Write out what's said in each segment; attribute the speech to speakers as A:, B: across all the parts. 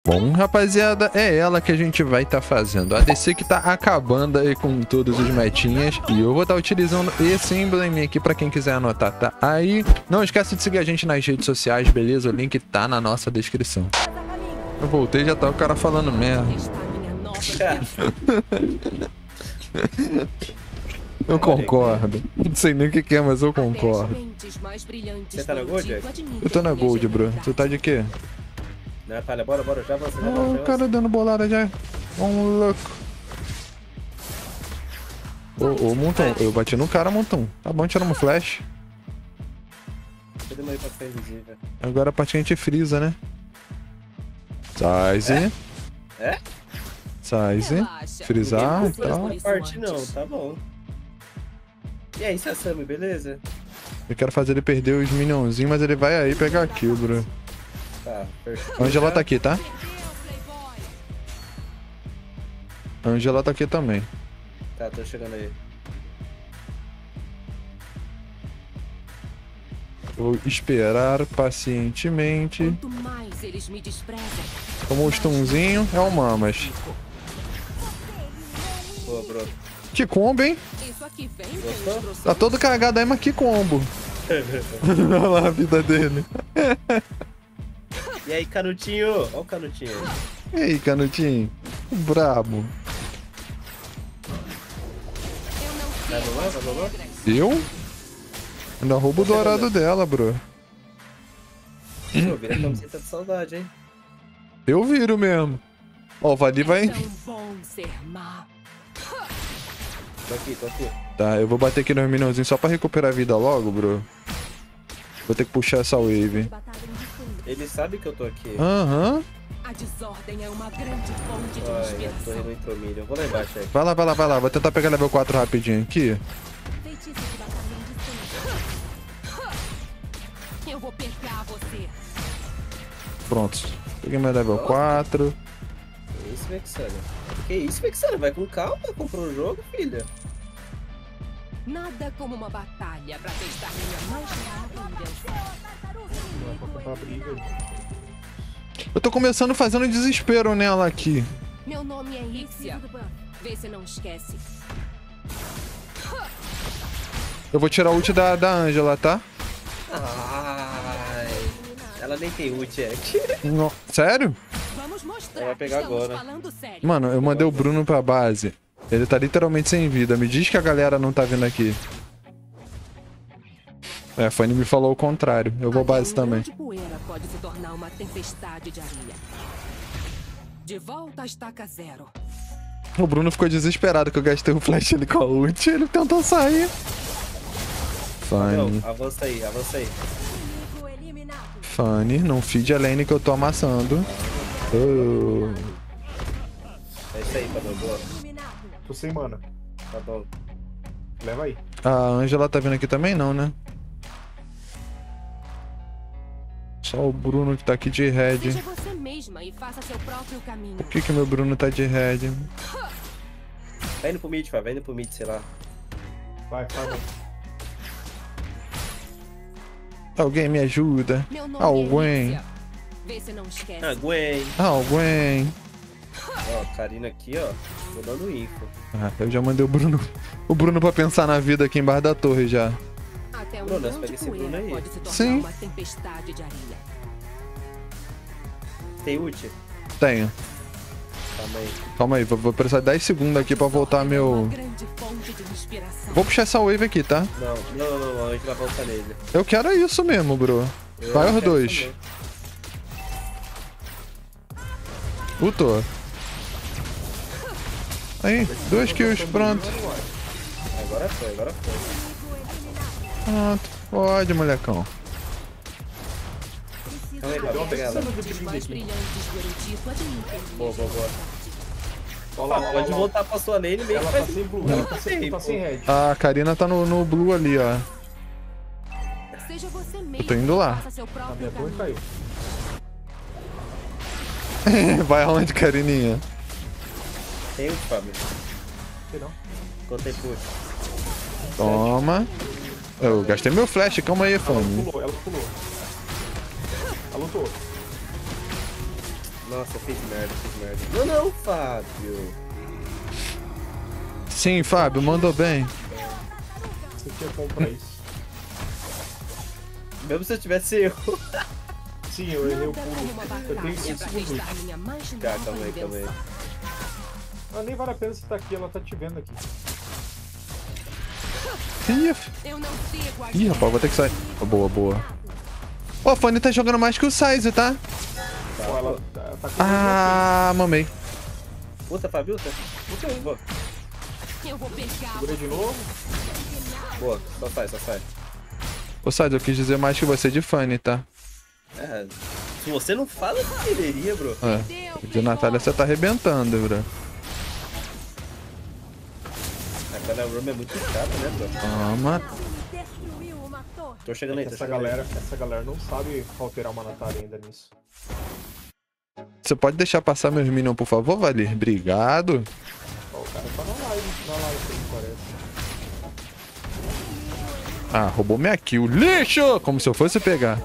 A: Bom, rapaziada, é ela que a gente vai estar fazendo. A DC que tá acabando aí com todos os metinhas. E eu vou estar utilizando esse emblema aqui pra quem quiser anotar, tá? Aí, não esquece de seguir a gente nas redes sociais, beleza? O link tá na nossa descrição. Eu voltei e já tá o cara falando merda. Eu concordo. Não sei nem o que é, mas eu concordo.
B: Você tá na Gold?
A: Eu tô na Gold, bro. Você tá de quê?
B: Natália, bora, já avança,
A: O cara dando bolada já. Vamos louco. Ô, Monton, eu bati no cara, Monton. Tá bom, tiramos um flash.
B: Cadê meu pra ficar invisível?
A: Agora a parte que a gente frisa, né? Size.
B: É?
A: Size. Frisar e tal.
B: Não parte não, tá bom. E aí, Sassami, beleza?
A: Eu quero fazer ele perder os minionzinhos, mas ele vai aí pegar kill, bro.
B: Tá, perfeito.
A: Angela tá aqui, tá? Angela tá aqui também.
B: Tá, tô chegando aí.
A: Vou esperar pacientemente.
C: Quanto mais eles me desprezam,
A: Tomou o stunzinho, é o Mamas.
B: Boa, bro.
A: Que combo, hein?
C: isso aqui vem
B: Gostou?
A: Tá todo cagado aí, mas que combo. Olha lá a vida dele.
B: E aí, Canutinho? Ó o Canutinho.
A: E aí, Canutinho? Brabo.
B: Vai, Lolo?
A: Eu? Ainda roubo o dourado dela, bro.
B: Pô, vira camiseta de saudade, hein?
A: Eu viro mesmo. Ó, o Vali vai...
C: tão bom ser má.
B: Tô aqui.
A: Tá, eu vou bater aqui nos minionzinhos só pra recuperar a vida logo, bro. Vou ter que puxar essa wave.
B: Ele sabe que eu tô aqui.
A: Aham.
C: A desordem é uma grande fonte de
B: Ai, a
C: inspiração.
B: torre no intromilho. Eu vou lá embaixo aí.
A: Vai lá. Vou tentar pegar level 4 rapidinho aqui.
C: Feitiço de batalha indistinto. Eu vou pegar você.
A: Pronto. Peguei meu level 4.
B: Que isso, Vexana? Que isso, Vexana? Vai com calma, comprou o jogo, filha.
C: Nada como uma batalha pra testar minha mais rara invenção.
A: Eu tô começando fazendo desespero nela aqui.
C: Meu nome é Ixia. Vê se não esquece.
A: Eu vou tirar o ult da Angela, tá?
B: Ai, ela nem tem ult, é.
A: Sério?
C: Vamos mostrar.
B: Ela vai pegar
C: Estamos
B: agora.
C: falando sério.
A: Mano, eu mandei o Bruno pra base. Ele tá literalmente sem vida. Me diz que a galera não tá vindo aqui. É, a Fanny me falou o contrário. Eu vou base também.
C: De poeira pode se tornar uma tempestade de areia. De volta à estaca zero.
A: O Bruno ficou desesperado que eu gastei o flash ali com a ult. Ele tentou sair. Fanny.
B: Não, avança aí.
A: Fanny, não feed a lane que eu tô amassando. Oh.
B: É isso aí, Padrão, boa.
D: Tô sem mana.
B: Tá bom.
D: Leva aí.
A: A Angela tá vindo aqui também não, né? Só o Bruno que tá aqui de red.
C: Seja você mesma e faça seu próprio caminho.
A: Por que meu Bruno tá de red?
B: Vai indo pro mid, Fá. Vai indo pro mid, sei lá.
D: Vai.
A: Alguém me ajuda.
C: Meu nome
A: Alguém.
C: é Ixia. Vê se não esquece.
B: Ah, Gwen.
A: Alguém.
B: Ó, Karina aqui, ó. Tô dando info.
A: Ah, eu já mandei o Bruno pra pensar na vida aqui embaixo da torre já.
C: Até um
B: Bruno,
C: grão
B: você pega
C: de
B: esse Bruno
C: poeira
B: aí.
C: pode se tornar
A: Sim.
C: uma tempestade de areia.
B: Tem ult?
A: Tenho.
B: Calma aí.
A: Calma aí, vou precisar de 10 segundos aqui pra voltar
C: Uma
A: meu...
C: grande fonte de inspiração.
A: Vou puxar essa wave aqui, tá?
B: Não. A gente vai voltar nele.
A: Eu quero isso mesmo, bro. Vai os
B: quero
A: dois.
B: também.
A: Lutou. Aí, 2 kills, pronto.
B: Agora foi.
A: Pronto. Pode, molecão.
B: Calma aí, vamos pegar ela.
C: Os mais brilhantes do Erudito admitem.
B: Boa.
D: Olha lá,
B: Pode voltar pra sua lane meio que
D: Ela
B: faz
D: tá sem blue.
B: muito
D: Ela tá sem
B: tempo.
D: red.
A: A Karina tá no blue ali, ó.
C: Seja você mesma
A: Eu tô indo lá.
C: e faça seu
D: A
C: próprio
D: minha torre
C: caminho.
D: caiu.
A: Vai aonde, Carininha?
B: Tem ult, Fábio.
D: Sei não.
B: Quanto tempo ult?
A: Toma. Eu gastei meu flash, calma aí, fome.
D: Ela pulou. Ela lutou.
B: Nossa, fiz merda. Não, não, Fábio.
A: Sim, Fábio, mandou bem.
D: Você tinha como pra isso.
B: Mesmo se eu tivesse eu.
D: Sim, eu errei o
C: Nada
D: pulo.
C: como uma
D: Eu
C: batalha
D: tenho 5
C: pra
D: segundos.
C: testar minha mais
B: Tá,
C: nova
B: calma aí.
C: invenção.
D: Ah, nem vale a pena você tá aqui, ela tá te vendo aqui.
C: Eu não sigo a
A: Ih, rapaz, vou ter que sair. Boa, boa. Ó, a Fanny tá jogando mais que o Size, tá?
D: Pô, ela tá com
A: Ah, mamei.
B: Puta, Fábio, tá? Boa,
C: Eu vou pegar.
D: Segura de novo.
B: boa. Só sai.
A: Ô, Size, eu quis dizer mais que você de Fanny, tá?
B: É, se você não fala, eu deveria, bro.
A: É. De Natália você tá arrebentando, bro.
B: Aquela room é muito chata, né, bro?
A: Toma.
B: Tô chegando aí, tô
D: Essa
B: chegando aí.
D: galera não sabe alterar uma Natália ainda nisso.
A: Você pode deixar passar meus minions, por favor, Valir? Obrigado.
D: Ó, o cara tá na live aí, parece.
A: Ah, roubou minha kill. Lixo! Como se eu fosse pegar.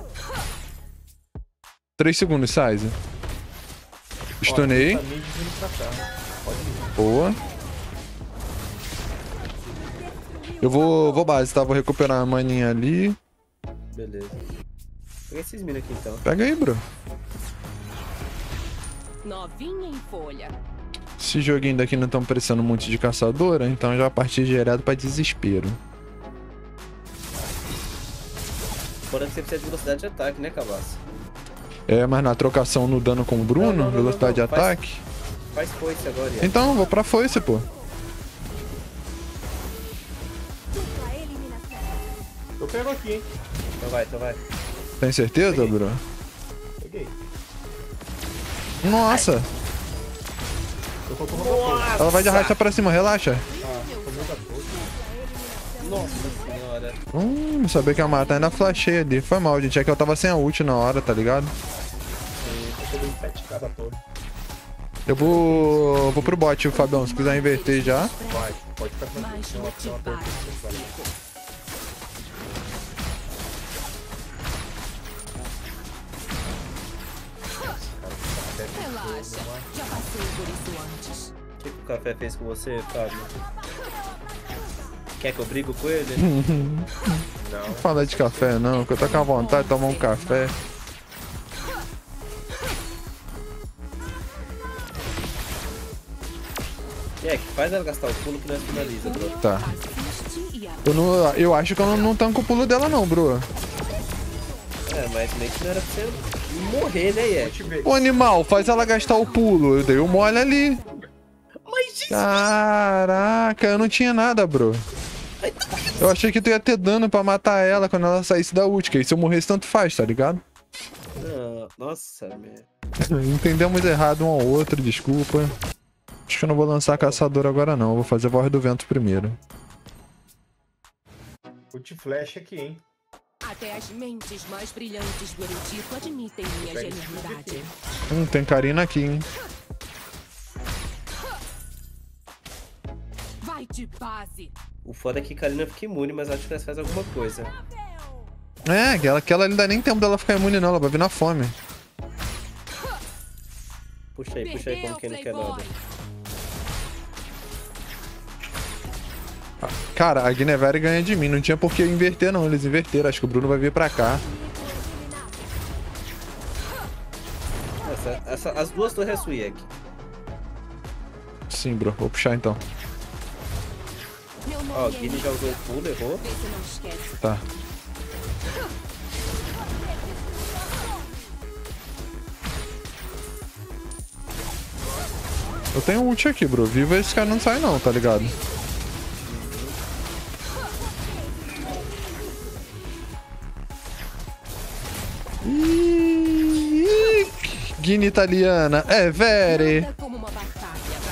A: 3 segundos, Size. Stunei.
D: Ó, tá meio vindo pra cá. Pode ir.
A: Boa. Eu vou base, tá? Vou recuperar a maninha ali.
B: Beleza. Pega esses minos aqui, então.
A: Pega aí, bro.
C: Novinha em folha.
A: Esse joguinho daqui não estão precisando muito de caçadora, então já parti direto pra desespero.
B: Fora que você precisa de velocidade de ataque, né, Cabaço?
A: É, mas na trocação no dano com o Bruno,
B: Não,
A: velocidade de
B: faz-
A: ataque.
B: Faz foice agora, Ian.
A: Então, vou pra foice, pô.
D: Eu pego aqui, hein?
B: Então vai.
A: Tem certeza,
B: Peguei.
A: bro?
D: Peguei.
A: Nossa!
D: Eu tô tomando a torre.
A: Ela vai de arrasta pra cima, relaxa.
D: Tomei a torre.
B: Nossa senhora.
A: Não sabia que ia matar, ainda flashei ali. Foi mal, gente. É que eu tava sem a ult na hora, tá ligado?
D: Eu tomei 7k da torre.
A: Eu vou pro bot, Fabião, se quiser inverter já.
D: Vai, pode ficar tranquilo.
C: Mais
D: Tem uma torre
C: motivado.
D: que vai.
C: Relaxa. Já passei por isso antes.
B: O que o café fez com você, Fábio? Quer que eu brigo com ele?
A: Não fala de café não, que eu tô com a vontade de tomar um café.
B: É, que faz ela gastar o pulo que nós finaliza, bro.
A: Tá.
C: Assiste e
A: Eu acho que eu não tanco o pulo dela não, bro.
B: É, mas meio que não era pra você morrer, né, Ian?
A: Ô animal, faz ela gastar o pulo. Eu dei o mole ali.
B: Mas
A: Caraca, eu não tinha nada, bro. Eu achei que tu ia ter dano pra matar ela quando ela saísse da ult, que aí se eu morresse tanto faz, tá ligado?
B: não, nossa, merda.
A: Entendemos errado um ao outro, desculpa. Acho que eu não vou lançar caçador agora não, eu vou fazer voz do vento primeiro.
D: Ult flash aqui, hein?
C: até as mentes mais brilhantes do erudito admitem minha genialidade.
A: Tem Karina aqui, hein?
C: Vai de base.
B: O foda é que Karina fica imune, mas acho que nós faz alguma coisa.
A: É, aquela não dá nem tempo dela ficar imune não, ela vai vir na fome.
B: Puxa aí, como quem não quer nada.
A: Cara, a Guinevere ganha de mim, não tinha por que inverter não, eles inverteram, acho que o Bruno vai vir pra cá.
B: As duas torres é Suyek.
A: Sim, bro, vou puxar então.
B: Ó, o Guine já usou o pulo, errou.
C: Vê se não esquece.
A: Tá. Eu tenho ult aqui, bro. Viva esse cara não sai não, tá ligado? Ih, Guine italiana. É, vere.
C: Nada como uma batalha pra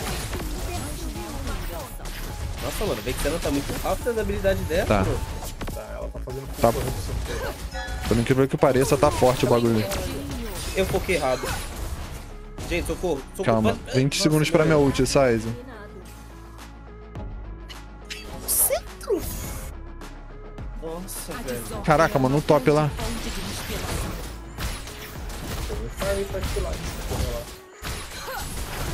B: Nossa, mano, vê que você não tá muito rápido da habilidade dela,
A: Tá.
B: bro.
D: Tá, ela tá fazendo full
A: Tá.
D: torre do seu.
A: Por incrível que pareça, tá forte o bagulho.
B: Eu foquei errado. Gente, socorro.
A: Calma, 20
B: Nossa,
A: segundos pra minha
B: velho.
A: ult, Size.
B: Centro! Nossa, velho.
A: Caraca, mano, no top lá.
C: fonte de inspiração.
D: Eu vou ficar aí pra estilar, correr lá.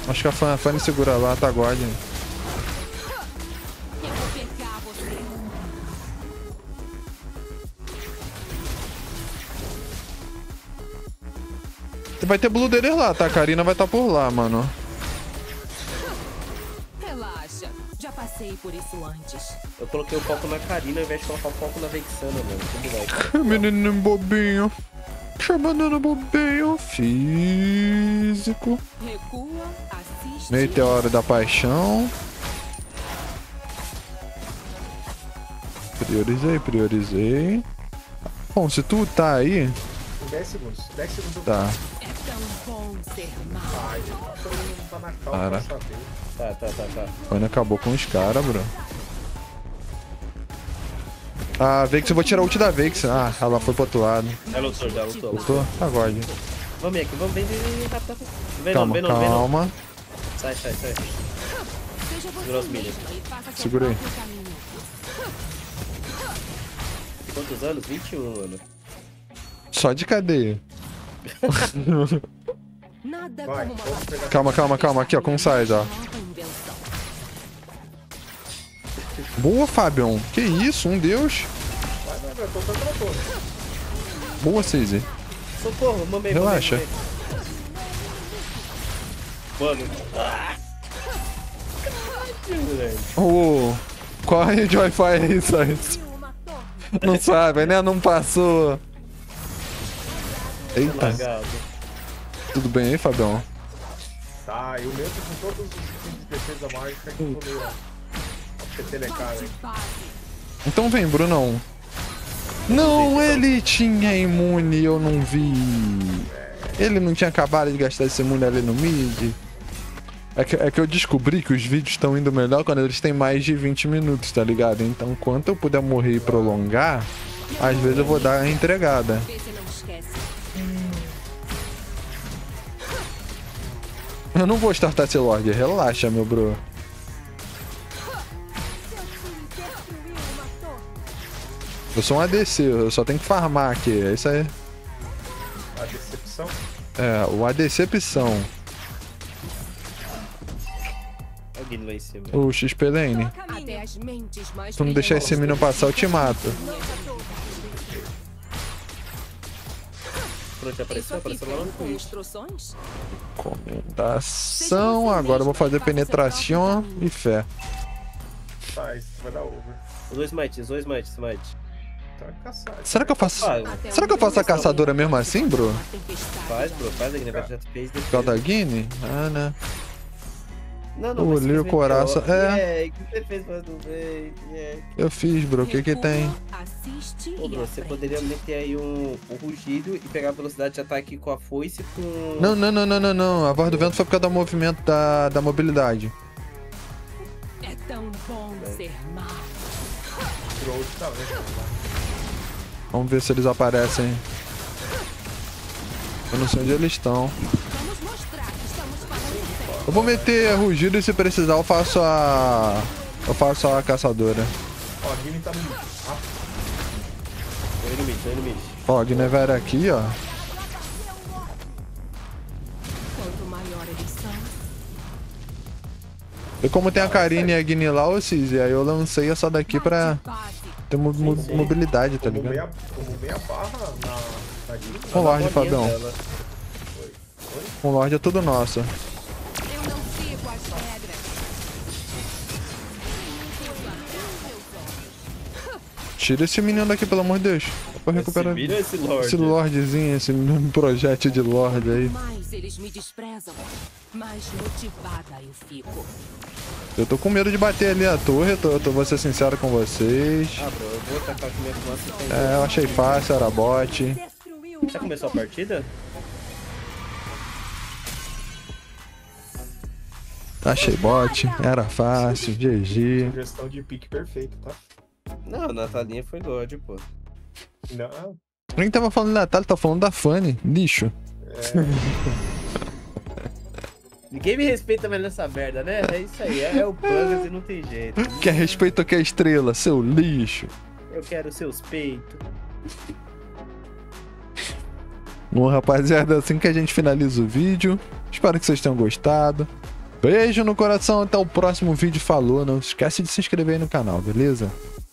A: Acho que a Fanny segura lá, tá God.
C: Eu vou pegar você.
A: Vai ter Blue deles lá, tá? A Karina vai estar por lá, mano.
C: Relaxa. Já passei por isso antes.
B: Eu coloquei o foco na Karina ao invés de colocar o foco na Vexana, mano. Tudo bem.
A: Menino bobinho. Chamando bobinho. Físico.
C: Recua, assiste.
A: Meteoro da paixão. Priorizei. Bom, se tu tá aí...
D: 10 segundos. 10 segundos eu
A: Tá.
C: É tão bom ser mal.
D: Ai, todo mundo tá na calma
A: Para.
D: pra saber.
B: Tá.
A: Fanny acabou com os caras, bro. A Vex, eu vou tirar a ult da Vex. Ah, ela foi pro outro lado.
B: Ela lutou, já lutou.
A: Lutou? Tá God.
B: Vamos aqui, vem rápido. Vem
A: Calma,
B: não.
A: calma.
B: Sai.
C: Seja
B: Segura os
C: você
B: milhos.
C: mesma e faça seu
A: Segura aí.
C: próprio caminho.
B: Quantos anos? 21, mano.
A: Só de cadeia.
C: Nada
D: Vai,
C: como uma
D: vamos pegar.
A: Calma. Aqui, ó, com sais, ó.
C: nova invenção.
A: Boa, Fabião. Que isso, um deus.
D: Vai, eu tô tentando.
A: Boa, Caesar.
B: Socorro, mamei.
A: Relaxa.
B: Mano. Moleque.
A: Ô, qual a rede Wi-Fi é isso? Não sabe, né? Não passou. Eita,
B: Lagado.
A: tudo bem aí, Fabião?
D: Tá, eu mesmo com todos os itens de defesa mágica que eu tô meio. Petelecar, hein?
A: Então vem, Brunão. Não, ele tinha imune, eu não vi. Ele não tinha acabado de gastar esse imune ali no mid. É que eu descobri que os vídeos estão indo melhor quando eles têm mais de 20 minutos, tá ligado? Então, quanto eu puder morrer e prolongar, às vezes eu vou dar a entregada.
C: Vê se não esquece.
A: Eu não vou startar esse Lorde, relaxa, meu bro. Eu sou um ADC, eu só tenho que farmar aqui, é isso aí.
D: A decepção.
A: É, o ADCção.
B: Alguém lá em cima.
A: O XP Lane.
C: Até as mentes mais
A: Se tu não deixar esse menino passar, eu te mato.
B: Pronto, apareceu lá no
C: com
B: Twitch.
C: instruções?
A: Recomendação. Agora eu vou fazer penetração e fé.
D: Tá, isso vai dar over.
B: Os dois smites.
D: Tá caçado.
A: Será que eu faço.
B: Faz,
A: Será que eu faço a caçadora mesmo assim, bro?
B: faz, bro. Faz aqui, negócio já fez.
A: Por causa da Guine? Ah, né?
B: Não,
A: O
B: mas
A: Lio
B: você
A: Coraça.
B: fez, ó.
A: É.
B: O que você fez mais do bem?
A: Eu fiz, bro. O que que tem?
C: Assiste
B: Ô,
C: e
B: bro, você
C: aprende.
B: poderia meter aí um rugido e pegar a velocidade de ataque com a foice com...
A: Não. A voz do vento foi por causa do movimento da mobilidade.
C: É tão bom ser mal.
D: Tirou o ult da vez.
A: Vamos ver se eles aparecem. Eu não sei onde eles estão.
C: Vamos mostrar que estamos falando sério.
A: Eu vou meter rugido e se precisar eu faço a... Eu faço a caçadora.
D: Ó, a Guine tá no mid. Ah,
B: Tô indo mid.
A: Ó, a Guinevere aqui, ó.
C: Quanto maior eles são,
A: E como tem a Karine e a Guine lá, ô Cizi, aí eu lancei essa daqui pra
C: base.
A: ter mobilidade, tá ligado?
D: como meia barra na Guine.
A: Com Lorde,
B: Na bolinha
A: Fabião.
B: dela.
A: Com Lorde é tudo nosso.
C: Eu não sigo as regras.
A: Tira esse menino daqui, pelo amor de Deus. Pra recuperar
B: Vira esse Lorde.
A: esse Lordezinho, esse projeto de Lorde aí.
C: Mais eles me desprezam, mais motivada eu fico.
A: Eu tô com medo de bater ali a torre, eu vou ser sincero com vocês.
B: Ah, bro, eu vou atacar com minha fumaça e tem...
A: É, eu achei fácil, era bot.
B: Já começou a partida?
A: Achei bot, era fácil, GG.
D: Sugestão de pique perfeito, tá?
B: Não, a Natalinha foi God, pô.
D: Não,
A: Quem tava falando da Natália, tá falando da Fanny, lixo.
B: Ninguém me respeita mais nessa merda, né? É isso aí, é o Bugs e não tem jeito.
A: Quer respeito ou quer estrela, seu lixo.
B: Eu quero seus peitos.
A: Bom, rapaziada, assim que a gente finaliza o vídeo. Espero que vocês tenham gostado. Beijo no coração, até o próximo vídeo. Falou, não esquece de se inscrever aí no canal, beleza?